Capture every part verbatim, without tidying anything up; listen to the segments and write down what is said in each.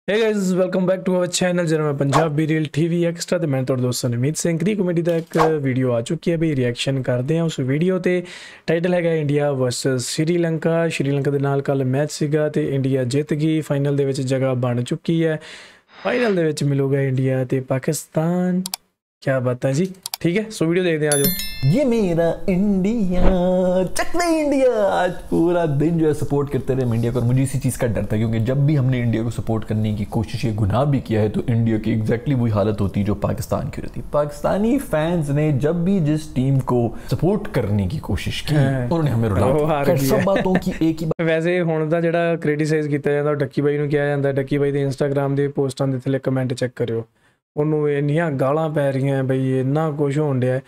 Hey guys welcome back to our channel जरा मैं Punjabi reel TV extra ਤੇ ਮੈਂ ਤੁਹਾਡੇ ਦੋਸਤਾਂ ਨੇ ਉਮੀਦ ਸਿੰਘ ਦੀ ਕਮੇਡੀ ਦਾ ਇੱਕ ਵੀਡੀਓ ਆ ਚੁੱਕੀ ਹੈ ਬਈ ਰਿਐਕਸ਼ਨ ਕਰਦੇ ਆ ਉਸ ਵੀਡੀਓ ਤੇ ਟਾਈਟਲ ਹੈਗਾ ਇੰਡੀਆ ਵਰਸਸ ਸ਼੍ਰੀਲੰਕਾ ਸ਼੍ਰੀਲੰਕਾ ਦੇ ਨਾਲ ਕੱਲ ਮੈਚ ਸੀਗਾ ਤੇ ਇੰਡੀਆ ਜਿੱਤ ਗਈ ਫਾਈਨਲ ਦੇ ਵਿੱਚ ਜਗ੍ਹਾ ਬਣ ਚੁੱਕੀ ਹੈ फाइनल ਦੇ ਵਿੱਚ ਮਿਲੂਗਾ इंडिया ਤੇ पाकिस्तान क्या बात है जी। ठीक है सो वीडियो देखते हैं आज। ये मेरा इंडिया चक दे इंडिया। आज पूरा दिन जो है सपोर्ट करते रहे इंडिया को और मुझे इसी चीज़ का डर था क्योंकि जब भी हमने इंडिया को सपोर्ट करने की कोशिश ये गुनाह भी किया है तो इंडिया की एग्जैक्टली वही हालत होती है जो पाकिस्तान की होती है। पाकिस्तानी फैंस ने जब भी जिस टीम को सपोर्ट करने की कोशिश की उन्होंने हमें रुला सब बातों की एक ही बात। वैसे हुण दा जिहड़ा क्रिटिसाइज किया जाता डक्की बाई नूं कहा जाता डक्की बाई दे इंस्टाग्राम के पोस्टां दे थल्ले कमेंट चेक करियो ਉਹਨੂੰ ਇੰਨੀਆਂ ਗਾਲਾਂ ਪੈ ਰਹੀਆਂ ਬਈ ਇੰਨਾ ਕੁਝ ਹੋਣ ਡਿਆ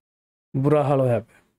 बुरा हाल होया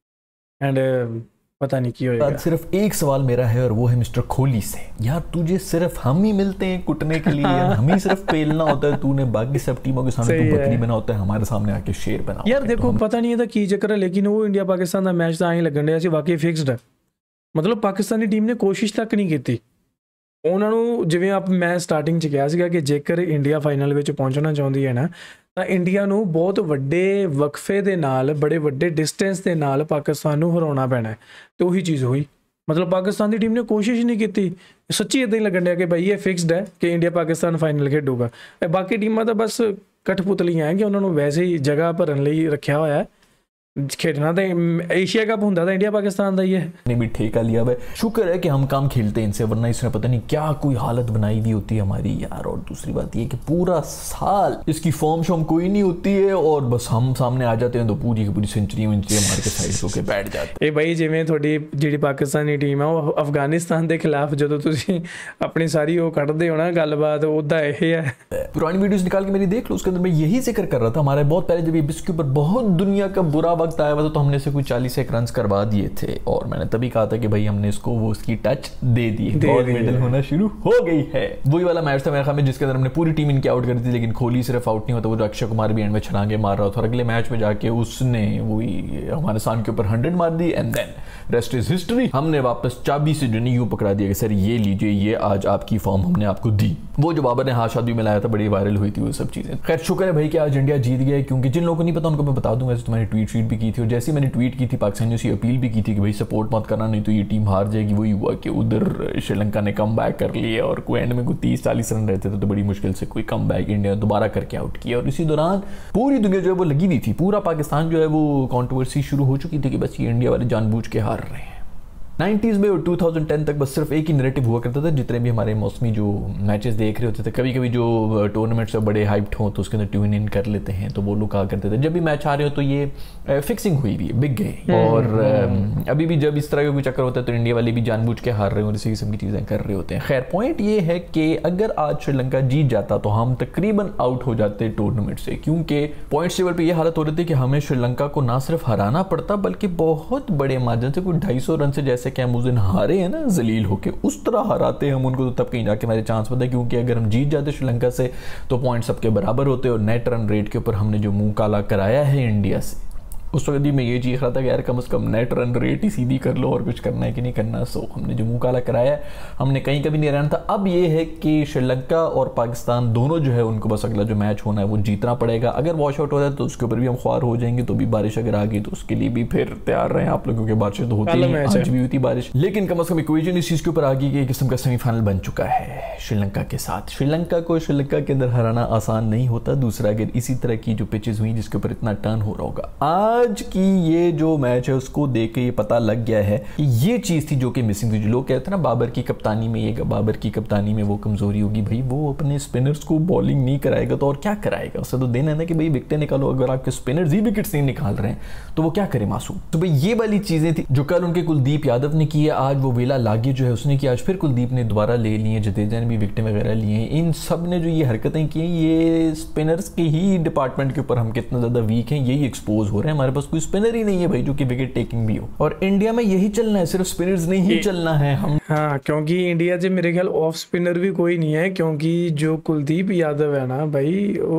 पे एंड पता नहीं क्यों होएगा। सिर्फ एक सवाल मेरा है और वो है मिस्टर कोहली से, यार तुझे सिर्फ हम ही मिलते हैं कुटने के लिए, हम ही सिर्फ पेलना होता है, तूने बाकी सब टीमों के सामने तू बकरी बना होता है, हमारे सामने आके शेर बना। यार देखो तो पता नहीं है की चक्कर है लेकिन वो इंडिया पाकिस्तान का मैच तो आई लगन डया सी वाकई फिक्सड है। मतलब पाकिस्तानी टीम ने कोशिश तक नहीं की। ਉਹਨਾਂ ਨੂੰ ਜਿਵੇਂ ਆਪ ਮੈਂ ਸਟਾਰਟਿੰਗ 'ਚ ਕਿਹਾ ਸੀਗਾ ਕਿ ਜੇਕਰ ਇੰਡੀਆ ਫਾਈਨਲ ਵਿੱਚ ਪਹੁੰਚਣਾ ਚਾਹੁੰਦੀ ਹੈ ਨਾ ਤਾਂ ਇੰਡੀਆ ਨੂੰ ਬਹੁਤ ਵੱਡੇ ਵਕਫੇ ਦੇ ਨਾਲ ਬੜੇ ਵੱਡੇ ਡਿਸਟੈਂਸ ਦੇ ਨਾਲ ਪਾਕਿਸਤਾਨ ਨੂੰ ਹਰਾਉਣਾ ਪੈਣਾ ਤੇ ਉਹੀ ਚੀਜ਼ ਹੋਈ। ਮਤਲਬ ਪਾਕਿਸਤਾਨ ਦੀ ਟੀਮ ਨੇ ਕੋਸ਼ਿਸ਼ ਨਹੀਂ ਕੀਤੀ, ਸੱਚੀ ਇਦਾਂ ਹੀ ਲੱਗਣ ਡਿਆ ਕਿ ਭਾਈ ਇਹ ਫਿਕਸਡ ਹੈ ਕਿ ਇੰਡੀਆ ਪਾਕਿਸਤਾਨ ਫਾਈਨਲ ਖੇਡੂਗਾ। ਇਹ ਬਾਕੀ ਟੀਮਾਂ ਤਾਂ ਬਸ ਕਠਪੁਤਲੀਆਂ ਹੈ ਕਿ ਉਹਨਾਂ ਨੂੰ ਵੈਸੇ ਹੀ ਜਗ੍ਹਾ ਭਰਨ ਲਈ ਰੱਖਿਆ ਹੋਇਆ ਹੈ। खेलना तो एशिया कप होता था इंडिया पाकिस्तान का ही है, ने भी ठेका लिया हुआ है। शुक्र है कि हम काम खेलते हैं इनसे, वरना इसने पता नहीं क्या कोई हालत बनाई हुई होती है हमारी यार। और दूसरी बात ये कि पूरा साल इसकी फॉर्म शॉर्म कोई नहीं होती है और बस हम सामने आ जाते हैं तो पूरी की पूरी सेंचुरी वेंचुरी मार के साइड होके बैठ जाते हैं। भाई जिवें थोड़ी जिहड़ी पाकिस्तानी टीम है वो अफगानिस्तान के खिलाफ जो तुसीं अपनी सारी वो कढ़दे हो ना गलबात उदा यह है। पुरानी वीडियोस निकाल के मेरी देख लो, उसके अंदर मैं यही जिक्र कर रहा था हमारे बहुत पहले जब इसके ऊपर बहुत दुनिया का बुरा वक्त आया हुआ था तो हमने से कुछ चालीस एक रन करवा दिए थे और मैंने तभी कहा था कि भाई हमने इसको वो उसकी टच दे दी है और मेडल होना शुरू हो गई है। वही वाला मैच था मेरे ख्याल में जिसके अंदर हमने पूरी टीम इनकी आउट कर दी थी लेकिन कोहली सिर्फ आउट नहीं होता, वो जो अक्षय कुमार भी एंड में छलांगे मार रहा था और अगले मैच में जाके उसने वही हमारे सान के ऊपर हंड्रेड मार दी and then rest is history. हमने वापस चाबी से जो नहीं यूं पकड़ा दिया कि सर ये लीजिए ये आज आपकी फॉर्म हमने आपको दी। वो जो बाबर ने हाथ शादी में लाया था बड़ी वायरल हुई थी वो सब चीजें। खैर शुक्र है भाई कि आज इंडिया जीत गया क्योंकि जिन लोगों को नहीं पता उनको मैं बता दूंगा। तो मैंने ट्वीट शीट भी की थी और जैसे मैंने ट्वीट की थी पाकिस्तानियों से अपील भी की थी कि भाई सपोर्ट मत करना नहीं तो ये टीम हार जाएगी। वही हुआ कि उधर श्रीलंका ने कम बैक कर लिया और कोई एंड में कोई तीस चालीस रन रहते थे तो बड़ी मुश्किल से कोई कम बैक इंडिया ने दोबारा करके आउट किया और इसी दौरान पूरी दुनिया जो है वो लगी हुई थी, पूरा पाकिस्तान जो है वो कॉन्ट्रोवर्सी शुरू हो चुकी थी कि बस ये इंडिया वाले जानबूझ के हार रहे हैं। नाइन्टीज़ में और टू थाउजेंड टेन तक बस सिर्फ एक ही नैरेटिव हुआ करता था। जितने भी हमारे मौसमी जो मैचेस देख रहे होते थे, कभी कभी जो टूर्नामेंट्स से बड़े हाइप्ड हों तो उसके अंदर ट्यून इन कर लेते हैं तो वो लोग कहा करते थे जब भी मैच आ रहे हो तो ये फिक्सिंग हुई हुई है बिक गए। और अभी भी जब इस तरह का कोई चक्कर होता है तो इंडिया वाले भी जानबूझ के हार रहे हो और इसी किस्म की चीज़ें कर रहे होते हैं। खैर पॉइंट ये है कि अगर आज श्रीलंका जीत जाता तो हम तकरीबन आउट हो जाते टूर्नामेंट से क्योंकि पॉइंट्स टेबल पर यह हालत हो रही थी कि हमें श्रीलंका को ना सिर्फ हराना पड़ता बल्कि बहुत बड़े मार्जिन से कोई ढाई सौ रन से जैसे कि हम उस दिन हारे हैं ना जलील होके उस तरह हराते हम उनको तो तब कहीं जाके हमारे चांस बनता है क्योंकि अगर हम जीत जाते श्रीलंका से तो पॉइंट सबके बराबर होते और नेट रन रेट के ऊपर हमने जो मुंह काला कराया है इंडिया से उस वक्त भी मैं ये चीज़ रहा था कि यार कम से कम नेट रन रेट ही सीधी कर लो और कुछ करना है कि नहीं करना। सो हमने जो मुंह काला कराया हमने कहीं कभी नहीं रहना था। अब ये है कि श्रीलंका और पाकिस्तान दोनों जो है उनको बस अगला जो मैच होना है वो जीतना पड़ेगा। अगर वॉश आउट हो जाए तो उसके ऊपर भी हम ख्वार हो जाएंगे तो भी बारिश अगर आ गई तो उसके लिए भी फिर तैयार रहें आप लोगों की। बारिश तो होती है, आज भी हुई थी बारिश लेकिन कम अज कम इक्वेशन इस चीज़ के ऊपर आ गई कि एक किस्म का सेमीफाइनल बन चुका है श्रीलंका के साथ। श्रीलंका को श्रीलंका के अंदर हराना आसान नहीं होता। दूसरा अगर इसी तरह की जो पिचेज हुई जिसके ऊपर इतना टर्न हो रहा होगा, आज की ये जो मैच है उसको देख के ये पता लग गया है कि ये चीज़ थी जो कि मिसिंग थी। जो लोग कहते हैं ना बाबर की कप्तानी में ये बाबर की कप्तानी में वो कमजोरी होगी, भाई वो अपने स्पिनर्स को बॉलिंग नहीं कराएगा तो और क्या कराएगा। उससे तो देना है ना कि भाई विकेटें निकालो। अगर आपके स्पिनर्स ही विकेट्स नहीं निकाल रहे हैं तो वो क्या करे मासूम। तो भाई ये वाली चीज़ें थी जो कल उनके कुलदीप यादव ने की है, आज वो वेला लागे जो है उसने किया, आज फिर कुलदीप ने दोबारा ले लिए, जडेजा ने भी विकेटें वगैरह लिए हैं। इन सब ने जो ये हरकतें की हैं ये स्पिनर्स के ही डिपार्टमेंट के ऊपर हम कितना ज़्यादा वीक हैं यही एक्सपोज हो रहे हैं। हमारे पास कोई स्पिनर ही नहीं है भाई जो कि विकेट टेकिंग भी हो और इंडिया में यही चलना है, सिर्फ स्पिनर्स नहीं ही चलना है हम। हाँ क्योंकि इंडिया से मेरे ख्याल ऑफ स्पिनर भी कोई नहीं है क्योंकि जो कुलदीप यादव है ना भाई वो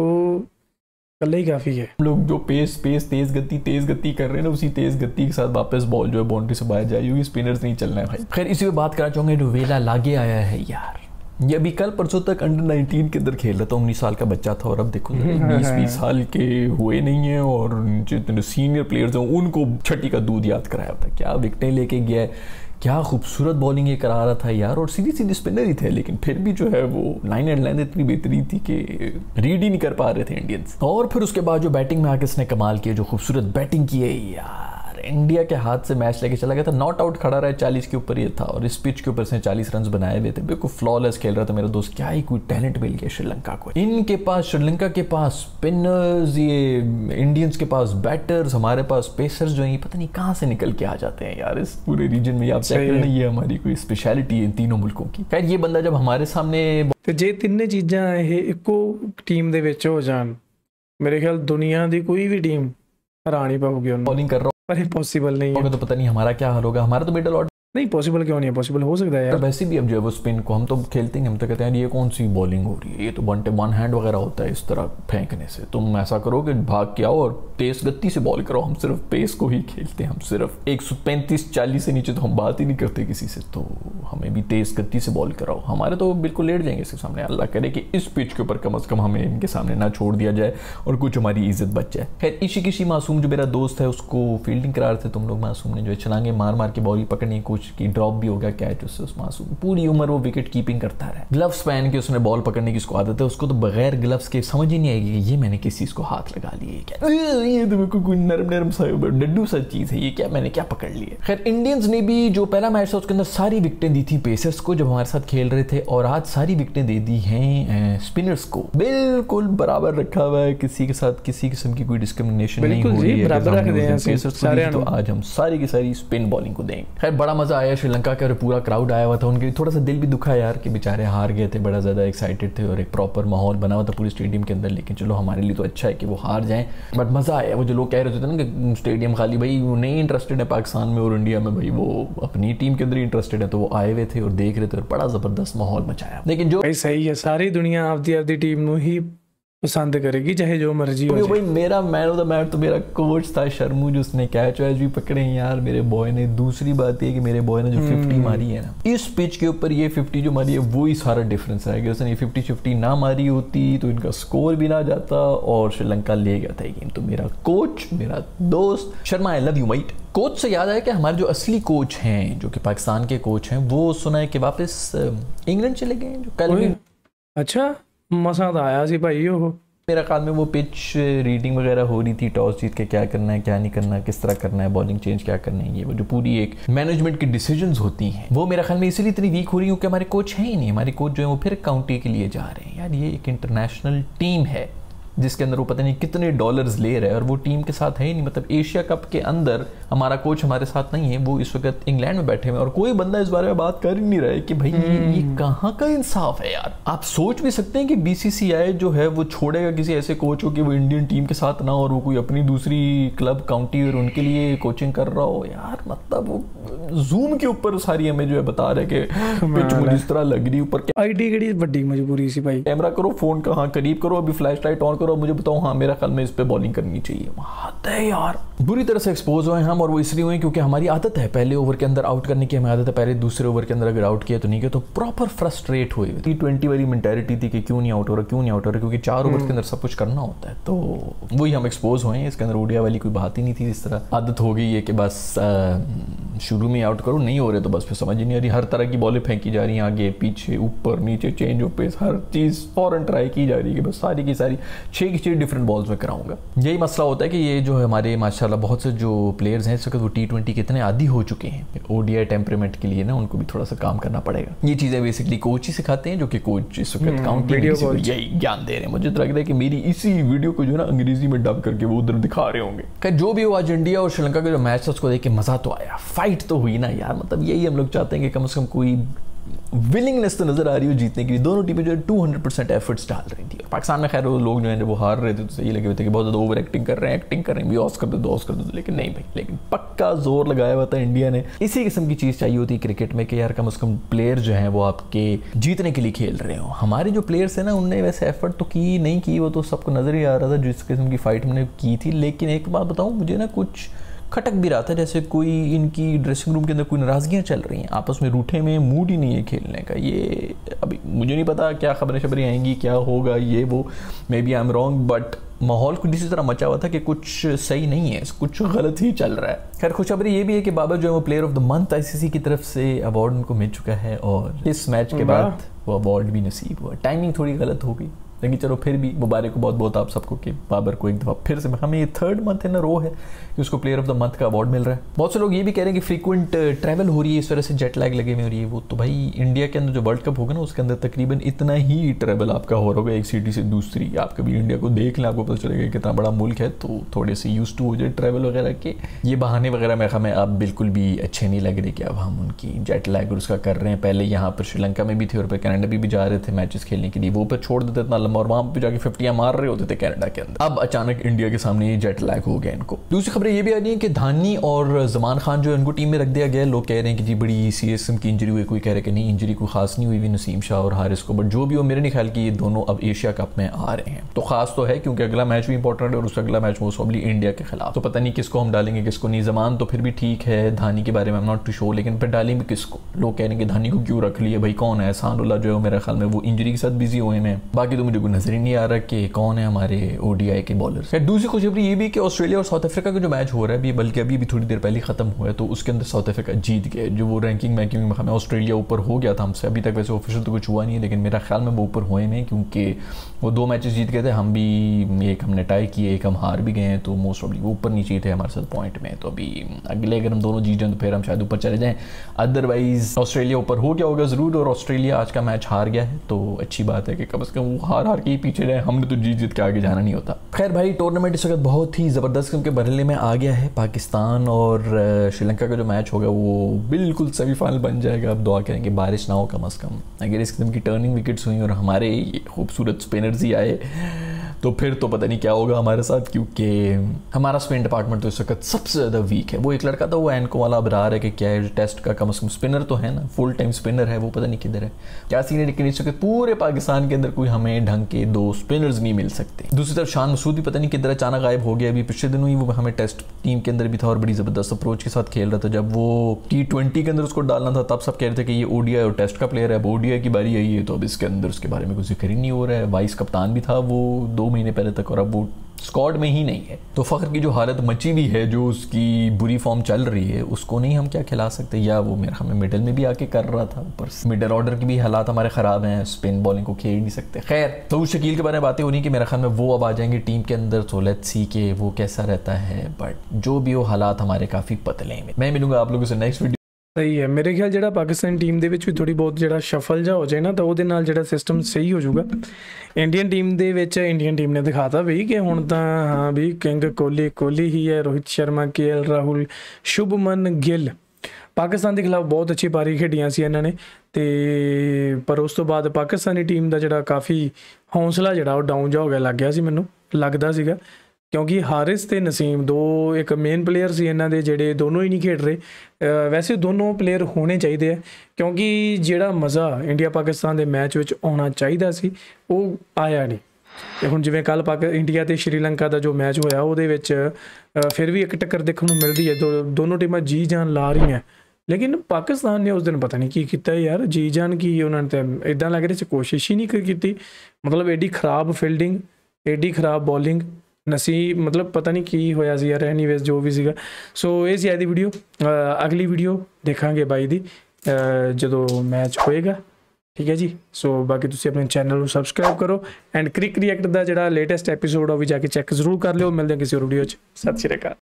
कल ही काफी है। लोग जो पेस पेस तेज गति तेज गति कर रहे हैं ना उसी तेज गति के साथ वापस बॉल जो है बाउंड्री से बाहर जाएगी, स्पिनर्स नहीं चलना है भाई। खैर इसी पे बात करना चाहूंगा जो वेला लागे आया है यार ये अभी कल परसों तक अंडर नाइनटीन के अंदर खेल रहा था, उन्नीस साल का बच्चा था, और अब देखो बीस बीस साल के हुए नहीं है और जितने सीनियर प्लेयर्स हैं उनको छठी का दूध याद कराया था। क्या विकेटें लेके गया है, क्या खूबसूरत बॉलिंग ये करा रहा था यार, और सीधी सीधी स्पिनर ही थे, लेकिन फिर भी जो है वो लाइन एंड लाइन इतनी बेहतरीन थी कि रीड ही नहीं कर पा रहे थे इंडियंस। और फिर उसके बाद जो बैटिंग में आके इसने कमाल किया, जो खूबसूरत बैटिंग की है यार, इंडिया के हाथ से मैच लेके चला गया था, नॉट आउट खड़ा रहा है, चालीस के ऊपर ये था, और इस पिच के ऊपर से चालीस रन बनाए हुए थे, बिल्कुल फ्लॉलेस खेल रहा था मेरा दोस्त। क्या ही कोई टैलेंट मिल गया श्रीलंका को, इनके पास, श्रीलंका के पास स्पिनर्स, ये इंडियंस के पास बैटर्स, हमारे पास पेसर्स जो है पता नहीं कहाँ से निकल के आ जाते हैं यार इस पूरे रीजन में। आप चेक करना, ये हमारी कोई स्पेशलिटी है इन तीनों मुल्कों की। खैर ये बंदा जब हमारे सामने ਤੇ ਜੇ ਤਿੰਨੇ ਚੀਜ਼ਾਂ ਇਹ ਇੱਕੋ ਟੀਮ ਦੇ ਵਿੱਚ ਹੋ ਜਾਣ, ਮੇਰੇ ਖਿਆਲ ਦੁਨੀਆ ਦੀ ਕੋਈ ਵੀ ਟੀਮ हैरान ही पाओगे उन्हें। बॉलिंग कर रहा हूँ पर पॉसिबल नहीं है, तो पता नहीं हमारा क्या हाल होगा। हमारा तो मिडल ऑर्डर नहीं, पॉसिबल क्यों नहीं है, पॉसिबल हो सकता है यार। तो वैसे भी अब जो है वो स्पिन को हम तो खेलते हैं, हम तो कहते हैं ये कौन सी बॉलिंग हो रही है, ये तो वन वन हैंड वगैरह होता है इस तरह फेंकने से। तुम ऐसा करो कि भाग के आओ और तेज गति से बॉल करो। हम सिर्फ पेस को ही खेलते हैं, हम सिर्फ एक सौ पैंतीस चालीस से नीचे तो हम बात ही नहीं करते किसी से, तो हमें भी तेज गति से बॉल कराओ। हमारे तो बिल्कुल लेट जाएंगे इसके सामने। अल्लाह करे कि इस पिच के ऊपर कम अज कम हमें इनके सामने ना छोड़ दिया जाए और कुछ हमारी इज्जत बच जाए। खैर इसी किसी मासूम जो मेरा दोस्त है उसको फील्डिंग करा रहे थे तुम लोग, मासूम ने जो है छलांगे मार मार के बॉल पकड़ने की कोशिश की, ड्रॉप भी हो गया कैच उससे। उस मासूम पूरी उम्र वो विकेट कीपिंग करता रहा, ग्लव्स पहन के उसने बॉल पकड़ने की उसको आदत है, उसको तो बगैर ग्लव्स के समझ ही नहीं आएगी कि ये मैंने किस चीज को हाथ लगा लिया, क्या ये तो बिल्कुल कोई नरम नरम सा डड्डू सा चीज है, ये क्या मैंने क्या पकड़ लिया। खैर इंडियंस ने भी जो पहला मैच था उसके अंदर सारी विकेटें दी थी पेसर्स को जब हमारे साथ खेल रहे थे, और आज सारी विकेटें दे दी हैं स्पिनर्स को। बिल्कुल बराबर रखा हुआ है, किसी के साथ किसी किस्म की कोई डिस्क्रिमिनेशन नहीं हो रही है। तो आज हम सारी की सारी स्पिन बॉलिंग को देंगे। खैर बड़ा मजा आया, श्रीलंका का पूरा क्राउड आया हुआ था, उनके लिए थोड़ा सा दिल भी दुखा यार कि बेचारे हार गए थे, बड़ा ज्यादा एक्साइटेड थे और एक प्रॉपर माहौल बना हुआ था पूरे स्टेडियम के अंदर। लेकिन चलो हमारे लिए तो अच्छा है कि वो हार जाएं, बट मजा आया। वो जो लोग कह रहे थे ना कि स्टेडियम खाली, भाई वो नहीं इंटरेस्टेड है पाकिस्तान में और इंडिया में, भाई वो अपनी टीम के अंदर इंटरेस्टेड है, तो वो आए हुए थे और देख रहे थे और बड़ा जबरदस्त माहौल मचाया। लेकिन जो सही है, सारी दुनिया आपदी आपदी टीम ਨੂੰ ही पसंद करेगी चाहे जो मर्जी हो जाए। भाई मेरा मैन ऑफ द मैच तो मेरा कोच था शर्मू, जो उसने कैच वैच भी पकड़े हैं यार मेरे बॉय ने। दूसरी बात ये कि मेरे बॉय ने जो फिफ्टी मारी है ना इस पिच के ऊपर, ये फिफ्टी जो मारी है वो ही सारा डिफरेंस है। उसने फिफ्टी फिफ्टी ना मारी होती तो इनका स्कोर भी ना जाता और श्रीलंका ले गया था गेम। तो मेरा कोच, मेरा दोस्त Sharma, I love you mate. Coach से याद आया कि हमारे जो असली कोच हैं, जो कि पाकिस्तान के कोच हैं, वो सुना है कि वापस इंग्लैंड चले गए जो कल भी। अच्छा मसा आया सी भाई हो। मेरा ख्याल में वो पिच रीडिंग वगैरह हो रही थी, टॉस जीत के क्या करना है क्या नहीं करना, किस तरह करना है, बॉलिंग चेंज क्या करना है, ये वो जो पूरी एक मैनेजमेंट की डिसीजंस होती हैं वो मेरा ख्याल में इसीलिए इतनी वीक हो रही है क्योंकि हमारे कोच हैं ही नहीं। हमारे कोच जो है वो फिर काउंटी के लिए जा रहे हैं यार। ये एक इंटरनेशनल टीम है जिसके अंदर वो पता नहीं कितने डॉलर्स ले रहे हैं और वो टीम के साथ है ही नहीं। मतलब एशिया कप के अंदर हमारा कोच हमारे साथ नहीं है, वो इस वक्त इंग्लैंड में बैठे हुए हैं और कोई बंदा इस बारे में बात कर ही नहीं रहा है कि भाई ये, ये कहाँ का इंसाफ है यार। आप सोच भी सकते हैं कि बीसीसीआई जो है वो छोड़ेगा किसी ऐसे कोच हो कि वो इंडियन टीम के साथ ना और वो कोई अपनी दूसरी क्लब काउंटी और उनके लिए कोचिंग कर रहा हो यार। मतलब वो जूम के ऊपर सारी हमें जो है बता रहे कि पिच मुझे इस तरह लग रही, ऊपर आईटी की बड़ी मजबूरी सी भाई, कैमरा करो, फोन कहाँ करीब करो, अभी फ्लैश लाइट ऑन करो, मुझे बताओ हाँ मेरा ख्याल में इस पे बॉलिंग करनी चाहिए। हद है यार। बुरी तरह से एक्सपोज हुए हम और वो इसलिए हुए क्योंकि हमारी आदत है पहले ओवर के अंदर आउट करने की, हमें आदत है पहले दूसरे ओवर के अंदर अगर आउट किया तो नहीं किया तो प्रॉपर फ्रस्ट्रेट हुए। टी ट्वेंटी वाली मेंटालिटी थी कि क्यों नहीं आउट हो रहा क्यों नहीं आउट हो रहा, क्योंकि चार ओवर के अंदर सब कुछ करना होता है। तो वही हम एक्सपोज हुए हैं। इसके अंदर ओडिया वाली कोई बात ही नहीं थी। इस तरह आदत हो गई है कि बस शुरू में आउट करो, नहीं हो रहे तो बस फिर समझ ही नहीं आ रही। हर तरह की बॉलें फेंकी जा रही हैं, आगे पीछे ऊपर नीचे, चेंज ऑफ पेस, हर चीज़ फॉरन ट्राई की जा रही है कि बस सारी की सारी छः की छः डिफरेंट बॉल्स में कराऊंगा। यही मसला होता है कि ये जो है हमारे माशाल्लाह बहुत से जो प्लेयर्स हैं इस वक्त वो टी ट्वेंटी के इतने आदी हो चुके हैं ओडीआई टेम्परामेंट के लिए ना, उनको भी थोड़ा सा काम करना पड़ेगा। ये चीज़ें बेसिकली कोच ही सिखाते हैं, जो कि कोच इस वक्त काउंटी यही ज्ञान दे रहे हैं। मुझे तो लगता है कि मेरी इसी वीडियो को जो है ना अंग्रेजी में डब करके वो उधर दिखा रहे होंगे। खैर जो भी हो, आज इंडिया और श्रीलंका का जो मैच था उसको देख के मजा तो आया, फाइट तो हुई ना यार। मतलब यही हम लोग चाहते हैं कि कम से कम कोई विलिंगनेस तो नजर आ रही हो जीतने के लिए। दोनों टीमें जो है टू हंड्रेड परसेंट एफर्ट्स डाल रही थी। पाकिस्तान में खैर वो लोग जो है जब वो हार रहे थे तो सही लगे हुए थे कि बहुत ज़्यादा ओवर एक्टिंग कर रहे हैं एक्टिंग कर रहे हैं भी, ऑस कर दो दो ऑस कर दो, लेकिन नहीं भाई, लेकिन पक्का जोर लगाया हुआ था इंडिया ने। इसी किस्म की चीज़ चाहिए होती है क्रिकेट में कि यार कम से कम प्लेयर जो हैं वो आपके जीतने के लिए खेल रहे हो। हमारे जो प्लेयर्स हैं ना उनने वैसे एफर्ट तो की नहीं की, वो तो सबको नजर ही आ रहा था जिस किस्म की फाइट हमने की थी। लेकिन एक बात बताऊँ, मुझे ना कुछ खटक भी रहा था, जैसे कोई इनकी ड्रेसिंग रूम के अंदर कोई नाराज़गियाँ चल रही हैं, आपस में रूठे में, मूड ही नहीं है खेलने का। ये अभी मुझे नहीं पता क्या खबरें शबरें आएंगी, क्या होगा ये वो, maybe I am wrong, but माहौल कुछ इसी तरह मचा हुआ था कि कुछ सही नहीं है, कुछ गलत ही चल रहा है। खैर खुशखबरी ये भी है कि बाबर जो है वो player of the month ICC की तरफ से अवार्ड उनको मिल चुका है, और इस मैच के बाद वो अवार्ड भी नसीब हुआ। टाइमिंग थोड़ी गलत हो गई, लेकिन चलो फिर भी मुबारक को बहुत बहुत आप सबको कि बाबर को एक दफ़ा फिर से, हमें ये थर्ड मंथ इन अ रो है कि उसको प्लेयर ऑफ द मंथ का अवार्ड मिल रहा है। बहुत से लोग ये भी कह रहे हैं कि फ्रीक्वेंट ट्रैवल हो रही है, इस वजह से जेट लैग लगे हुए हो रही है वो। तो भाई इंडिया के अंदर जो वर्ल्ड कप होगा ना, उसके अंदर तकरीबन इतना ही ट्रैवल आपका हो रहा होगा एक सिटी से दूसरी। आप कभी इंडिया को देख लें, आपको पता चलेगा कितना बड़ा मुल्क है, तो थोड़े से यूज टू हो जाए ट्रैवल वगैरह के। ये बहाने वगैरह में हमें अब बिल्कुल भी अच्छे नहीं लग रहे कि अब हम उनकी जेट लैग और उसका कर रहे हैं। पहले यहाँ पर श्रीलंका में भी थे और फिर कनाडा भी, भी जा रहे थे मैचेस खेलने के लिए, वो पर छोड़ देते इतना लंबा और वहाँ पर जाके फिफ्टियां मार रहे होते थे कनाडा के अंदर। अब अचानक इंडिया के सामने ये जेट लैग हो गया इनको। दूसरी खबरें ये भी आ रही है कि धानी और जमान खान जो इनको टीम में रख दिया गया। लोग कह रहे हैं कि जी बड़ी सीरियस किस्म की इंजरी हुई, कोई कह रहे हैं कि नहीं इंजरी कोई खास नहीं हुई भी नसीम शाह और हारिस को, बट जो भी हो मेरे नहीं ख्याल कि ये दोनों अब एशिया कप में आ रहे हैं। तो खास तो है क्योंकि अगला मैच भी इंपॉर्टेंट है और उसका अगला मैच मोस्ट प्रॉब्ली इंडिया के खिलाफ। तो पता नहीं किसको हम डालेंगे किसको नहीं। जमान तो फिर भी ठीक है, धानी के बारे में नॉट टू शो, लेकिन फिर डालेंगे किसको। लोग कह रहे हैं कि धानी को क्यों रख लिया भाई, कौन है एहसानुल्लाह जो है मेरे ख्याल में वो इंजरी के साथ बिजी हुए हैं। बाकी तो मुझे कोई नजर ही नहीं आ रहा कि कौन है हमारे ओडीआई के बॉलर। दूसरी खुशखबरी ये भी कि ऑस्ट्रेलिया और साउथ अफ्रीका का जो मैच हो रहा है, बल्कि अभी भी थोड़ी देर पहले खत्म हुआ है, तो उसके अंदर साउथ अफ्रीका जीत गए। जो वो रैंकिंग मैकिंग में ऑस्ट्रेलिया ऊपर हो गया था हमसे, अभी तक वैसे ऑफिशियल तो कुछ हुआ नहीं है, लेकिन मेरा ख्याल में वो ऊपर हुए हैं क्योंकि वो दो मैचेस जीत गए थे, हम भी एक हमने टाई किए, एक हम हार भी गए हैं, तो मोस्ट प्रॉब्ली वो ऊपर नीचे थे हमारे साथ पॉइंट में। तो अभी अगले अगर हम दोनों जीत जाएं तो फिर हम शायद ऊपर चले जाएं, अदरवाइज ऑस्ट्रेलिया ऊपर हो गया होगा ज़रूर। और ऑस्ट्रेलिया आज का मैच हार गया है, तो अच्छी बात है कि कम से कम वो हार हार के ही पीछे जाए, हमने तो जीत जीत के आगे जाना नहीं होता। खैर भाई टूर्नामेंट इस वक्त बहुत ही ज़बरदस्त किस्म के मरहले में आ गया है। पाकिस्तान और श्रीलंका का जो मैच होगा वो बिल्कुल सेमीफाइनल बन जाएगा। अब दुआ करेंगे बारिश ना हो कम अज़ कम। अगर इस किस्म की टर्निंग विकेट्स हुई और हमारे खूबसूरत स्पिनर्स ही आए तो फिर तो पता नहीं क्या होगा हमारे साथ, क्योंकि हमारा स्पिन डिपार्टमेंट तो इस वक्त सबसे ज़्यादा वीक है। वो एक लड़का था वो एनको वाला अबरार है कि क्या है टेस्ट का कम अज़ कम स्पिनर तो है ना, फुल टाइम स्पिनर है, वो पता नहीं किधर है क्या सीन है। लेकिन इस वक्त पूरे पाकिस्तान के अंदर कोई हमें ढंग के दो स्पिनर्स नहीं मिल सकते। दूसरी तरफ शान मसूद भी पता नहीं किधर अचानक गायब हो गया। अभी पिछले दिनों ही वो हमें टेस्ट टीम के अंदर भी था और बड़ी ज़बरदस्त अप्रोच के साथ खेल रहा था। जब वो टी ट्वेंटी के अंदर उसको डालना था तब सब कह रहे थे कि ये ओडीआई और टेस्ट का प्लेयर है, अब ओडीआई की बारी आई है तो अब इसके अंदर उसके बारे में कुछ जिक्र ही नहीं हो रहा है। वाइस कप्तान भी था वो दो महीने पहले तक और अब वो स्क्वाड में ही नहीं है। तो फ़ख्र की जो हालत मची हुई है, जो उसकी बुरी फॉर्म चल रही है, उसको नहीं हम क्या खिला सकते। या वो मेरे हमें मिडल में भी आके कर रहा था, ऊपर मिडल ऑर्डर की भी हालात हमारे ख़राब हैं, स्पिन बॉलिंग को खेल नहीं सकते। खैर तो उस शकील के बारे में बातें होनी कि मेरे ख्याल में वो अब आ जाएंगे टीम के अंदर, तो लेट्स सी के वो कैसा रहता है। बट जो भी हो हालात हमारे काफ़ी पतले हैं। मैं मिलूंगा आप लोगों से नेक्स्ट वीडियो। सही है मेरे ख्याल ਜਿਹੜਾ ਪਾਕਿਸਤਾਨ ਟੀਮ ਦੇ ਵਿੱਚ ਵੀ ਥੋੜੀ ਬਹੁਤ ਜਿਹੜਾ ਸ਼ਫਲ ਜਾ ਹੋ ਜਾਏ ਨਾ ਤਾਂ ਉਹਦੇ ਨਾਲ ਜਿਹੜਾ ਸਿਸਟਮ ਸਹੀ ਹੋ ਜਾਊਗਾ। ਇੰਡੀਅਨ ਟੀਮ ਦੇ ਵਿੱਚ ਇੰਡੀਅਨ ਟੀਮ ਨੇ ਦਿਖਾਤਾ ਵੀ ਕਿ ਹੁਣ ਤਾਂ ਹਾਂ ਵੀ ਕਿੰਗ ਕੋਹਲੀ ਕੋਹਲੀ ਹੀ ਹੈ, ਰੋਹਿਤ ਸ਼ਰਮਾ, ਕੇ ਐਲ ਰਾਹੁਲ, ਸ਼ੁਭਮਨ ਗਿੱਲ। ਪਾਕਿਸਤਾਨ ਦੇ ਖਿਲਾਫ ਬਹੁਤ ਅੱਛੀ ਪਾਰੀ ਖੇਡੀਆਂ ਸੀ ਇਹਨਾਂ ਨੇ, ਤੇ ਪਰ ਉਸ ਤੋਂ ਬਾਅਦ ਪਾਕਿਸਤਾਨੀ ਟੀਮ ਦਾ ਜਿਹੜਾ ਕਾਫੀ ਹੌਸਲਾ ਜਿਹੜਾ ਉਹ ਡਾਊਨ ਜਾ ਹੋ ਗਿਆ ਲੱਗ ਗਿਆ ਸੀ, ਮੈਨੂੰ ਲੱਗਦਾ ਸੀਗਾ क्योंकि हारिस ते नसीम दो एक मेन प्लेयर सी इन्हां दे जिहड़े दोनों ही नहीं खेड रहे। वैसे दोनों प्लेयर होने चाहिए क्योंकि जिहड़ा मज़ा इंडिया पाकिस्तान के मैच विच आना चाहिए सी वो आया नहीं। ते हुण जिवें कल पाक इंडिया ते श्रीलंका का जो मैच होया उहदे विच फिर भी एक टक्कर देखने को मिलती है, दो दोनों टीमां जी जान ला रही हैं, लेकिन पाकिस्तान ने उस दिन पता नहीं की किया यार, जी जान की उन्होंने तो इदां लग रहा कोशिश ही नहीं की। मतलब एडी खराब फील्डिंग, एडी खराब बॉलिंग, नसीब मतलब पता नहीं की होया सी यार। एनीवेज जो भी सीगा। सो ये सी दी वीडियो, अगली वीडियो देखांगे बाई दी जो मैच होएगा, ठीक है जी। सो बाकी तुसीं अपने चैनल को सबसक्राइब करो एंड क्रिक रिएक्ट का जो लेटेस्ट एपीसोड वो भी जाके चैक जरूर कर लियो। मिलते हैं किसी और वीडियो। सत श्री अकाल।